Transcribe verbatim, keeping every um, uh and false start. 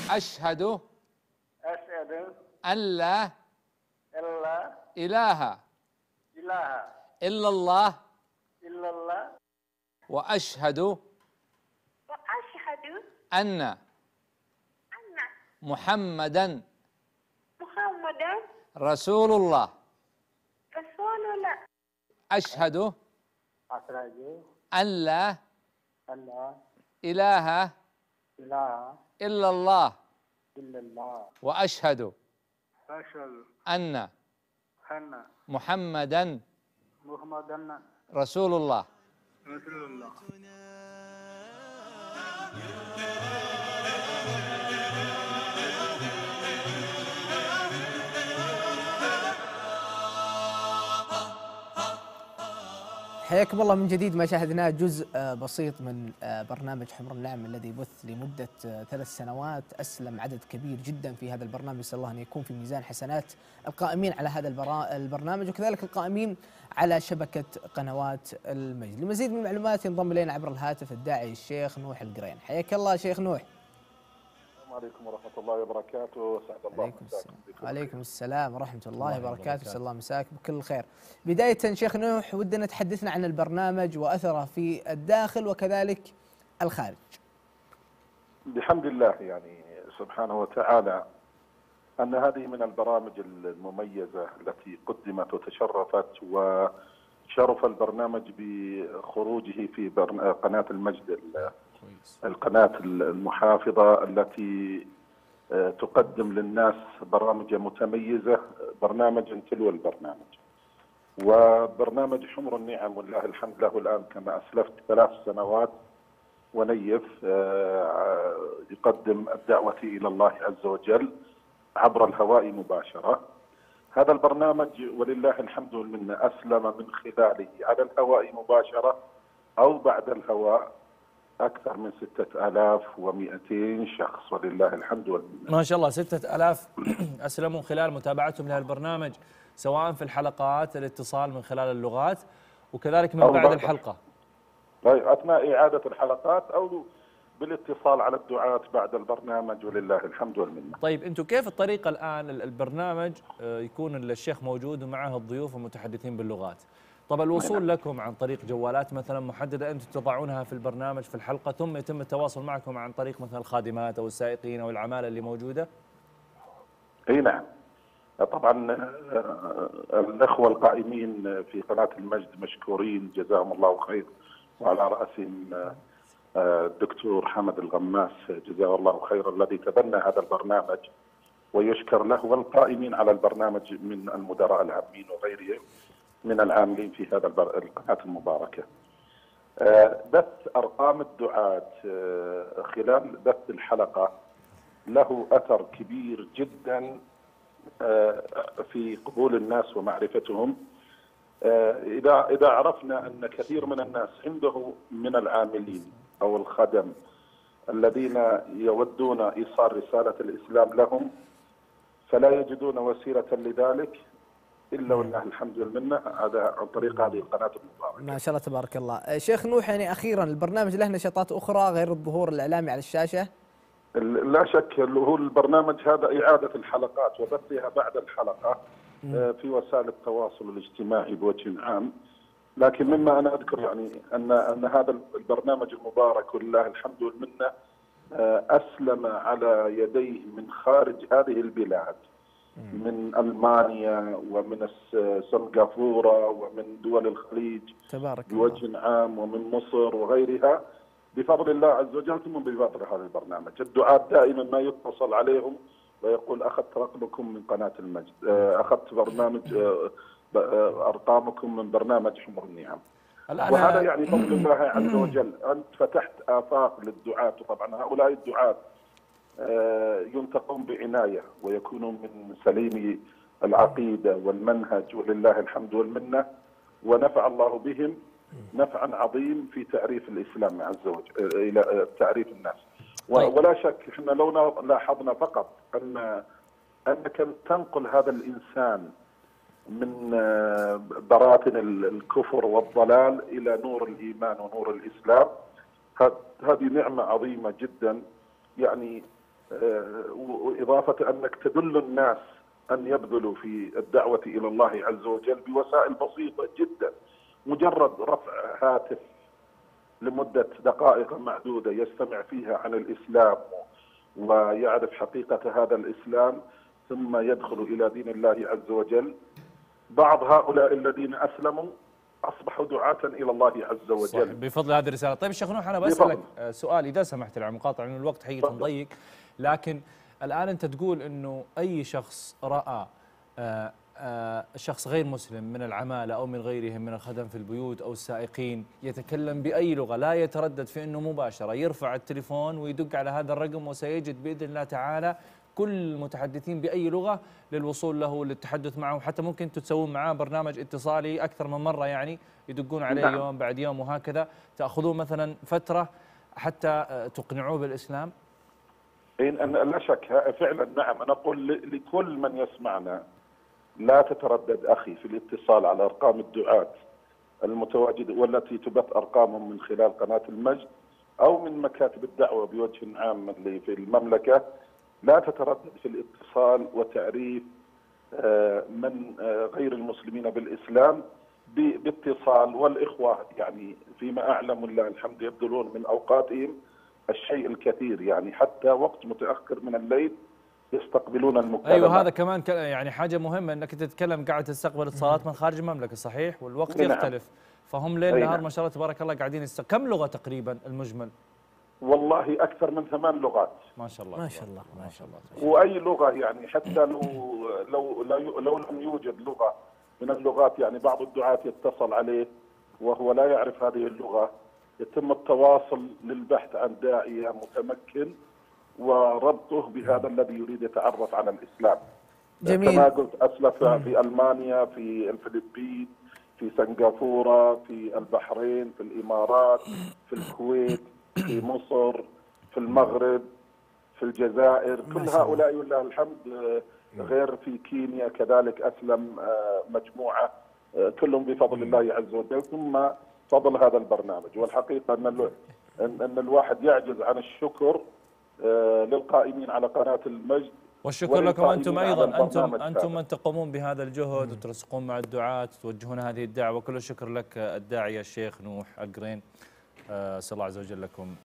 أشهد أشهد أن لا إلا إله إله إلا الله إلا الله وأشهد وأشهد أن أن محمدا محمدا رسول الله. رسول الله. أشهد أشهد أن لا أن لا إله إله إلا الله إلا الله وأشهد أشهد أن أن محمدا محمدا رسول الله. رسول الله. حياكم الله من جديد. ما شاهدناه جزء بسيط من برنامج حمر النعم الذي بث لمدة ثلاث سنوات. أسلم عدد كبير جدا في هذا البرنامج، نسأل الله أن يكون في ميزان حسنات القائمين على هذا البرنامج وكذلك القائمين على شبكة قنوات المجد. لمزيد من المعلومات ينضم إلينا عبر الهاتف الداعي الشيخ نوح القرين. حياك الله شيخ نوح. السلام عليكم ورحمة الله وبركاته. سعد الله عليكم مساكم. عليكم السلام ورحمة الله وبركاته. نسأل الله مساك بكل الخير. بداية شيخ نوح ودنا تحدثنا عن البرنامج وأثره في الداخل وكذلك الخارج. بحمد الله يعني سبحانه وتعالى أن هذه من البرامج المميزة التي قدمت وتشرفت، وشرف البرنامج بخروجه في قناة المجد، القناة المحافظة التي تقدم للناس برامج متميزة، برنامج تلو البرنامج. وبرنامج حمر النعم والله الحمد له الآن كما أسلفت ثلاث سنوات ونيف يقدم الدعوة إلى الله عز وجل عبر الهواء مباشرة. هذا البرنامج ولله الحمد والمنة أسلم من خلاله على الهواء مباشرة أو بعد الهواء أكثر من ستة آلاف ومئتين شخص ولله الحمد والمنة. ما شاء الله ستة آلاف أسلموا خلال متابعتهم لهالبرنامج، سواء في الحلقات، الاتصال من خلال اللغات، وكذلك من بعد الحلقة. طيب أثناء إعادة الحلقات أو بالاتصال على الدعاة بعد البرنامج ولله الحمد والمنة. طيب أنتم كيف الطريقة الآن البرنامج يكون الشيخ موجود ومعه الضيوف المتحدثين باللغات؟ طب الوصول لكم عن طريق جوالات مثلا محددة أنتم تضعونها في البرنامج في الحلقة، ثم يتم التواصل معكم عن طريق مثلا الخادمات أو السائقين أو العمالة اللي موجودة؟ أي نعم طبعا. الأخوة القائمين في قناة المجد مشكورين جزاهم الله خير، وعلى رأسهم الدكتور حمد الغماس جزاه الله خير الذي تبنى هذا البرنامج ويشكر له، والقائمين على البرنامج من المدراء العامين وغيرهم من العاملين في هذا القناة المباركة. بث أرقام الدعاة خلال بث الحلقة له أثر كبير جدا في قبول الناس ومعرفتهم. إذا إذا عرفنا أن كثير من الناس عنده من العاملين أو الخدم الذين يودون إيصال رسالة الإسلام لهم فلا يجدون وسيلة لذلك إلا والله الحمد والمنة هذا عن طريق هذه القناة المباركة. ما شاء الله تبارك الله. شيخ نوح يعني أخيرا البرنامج له نشاطات أخرى غير الظهور الإعلامي على الشاشة؟ لا شك هو البرنامج هذا إعادة الحلقات وبثها بعد الحلقة في وسائل التواصل الاجتماعي بوجه عام. لكن مما أنا أذكر يعني أن أن هذا البرنامج المبارك ولله الحمد والمنة أسلم على يديه من خارج هذه البلاد، من ألمانيا ومن سنغافورة ومن دول الخليج تبارك بوجه الله. عام ومن مصر وغيرها بفضل الله عز وجل ثم بفضل هذا البرنامج. الدعاة دائما ما يتصل عليهم ويقول أخذت رقمكم من قناة المجد، أخذت برنامج أرقامكم من برنامج حمر النعم. وهذا يعني بفضل الله عز وجل أنت فتحت آفاق للدعاة. طبعا هؤلاء الدعاة ينتقون بعناية ويكونون من سليم العقيدة والمنهج ولله الحمد والمنة، ونفع الله بهم نفعا عظيم في تعريف الإسلام عز وجل إلى تعريف الناس. ولا شك احنا لو لاحظنا فقط أن أنك تنقل هذا الإنسان من براثن الكفر والضلال إلى نور الإيمان ونور الإسلام، هذه نعمة عظيمة جدا. يعني وإضافة أنك تدل الناس أن يبذلوا في الدعوة إلى الله عز وجل بوسائل بسيطة جدا، مجرد رفع هاتف لمدة دقائق معدودة يستمع فيها عن الإسلام ويعرف حقيقة هذا الإسلام ثم يدخل إلى دين الله عز وجل. بعض هؤلاء الذين أسلموا أصبحوا دعاة إلى الله عز وجل صحيح. بفضل هذه الرسالة. طيب الشيخ نوح، أنا بسألك سؤال إذا سمحت لي على المقاطعة لأن الوقت حقيقة ضيق، لكن الآن أنت تقول أنه أي شخص رأى آآ آآ شخص غير مسلم من العمالة أو من غيرهم من الخدم في البيوت أو السائقين يتكلم بأي لغة لا يتردد في أنه مباشرة يرفع التليفون ويدق على هذا الرقم وسيجد بإذن الله تعالى كل المتحدثين بأي لغة للوصول له للتحدث معه، حتى ممكن تسوون معاه برنامج اتصالي أكثر من مرة، يعني يدقون عليه نعم. يوم بعد يوم وهكذا، تأخذون مثلا فترة حتى تقنعوه بالإسلام؟ إن لا شك فعلا نعم. أنا أقول لكل من يسمعنا لا تتردد أخي في الاتصال على أرقام الدعاة المتواجدة والتي تبث أرقامهم من خلال قناة المجد أو من مكاتب الدعوة بوجه عام اللي في المملكة. لا تتردد في الاتصال وتعريف من غير المسلمين بالإسلام باتصال، والإخوة يعني فيما أعلم والله الحمد يبذلون من أوقاتهم الشيء الكثير، يعني حتى وقت متأخر من الليل يستقبلون المكالمة. أيوة هذا كمان يعني حاجة مهمة أنك تتكلم قاعد تستقبل اتصالات من خارج المملكة، صحيح؟ والوقت نعم. يختلف، فهم ليل نهار ما شاء الله تبارك الله قاعدين يست... كم لغة تقريبا المجمل؟ والله أكثر من ثمان لغات. ما شاء الله ما شاء الله ما شاء الله. وأي لغة يعني حتى لو لو لو, لو لم يوجد لغة من اللغات، يعني بعض الدعاة يتصل عليه وهو لا يعرف هذه اللغة، يتم التواصل للبحث عن داعية متمكن وربطه بهذا الذي يريد يتعرف على الإسلام. جميل. كما قلت أسلف في ألمانيا، في الفلبين، في سنغافورة، في البحرين، في الإمارات، في الكويت، في مصر، في المغرب، في الجزائر، كل هؤلاء ولله الحمد، غير في كينيا كذلك أسلم مجموعة، كلهم بفضل الله عز وجل ثم فضل هذا البرنامج. والحقيقة أن أن الواحد يعجز عن الشكر للقائمين على قناة المجد، والشكر لكم أنتم أيضا، أنتم أنتم من تقومون بهذا الجهد وترسقون مع الدعاة وتوجهون هذه الدعوة. كل الشكر لك الداعية الشيخ نوح القرين، أسأل الله عز وجل لكم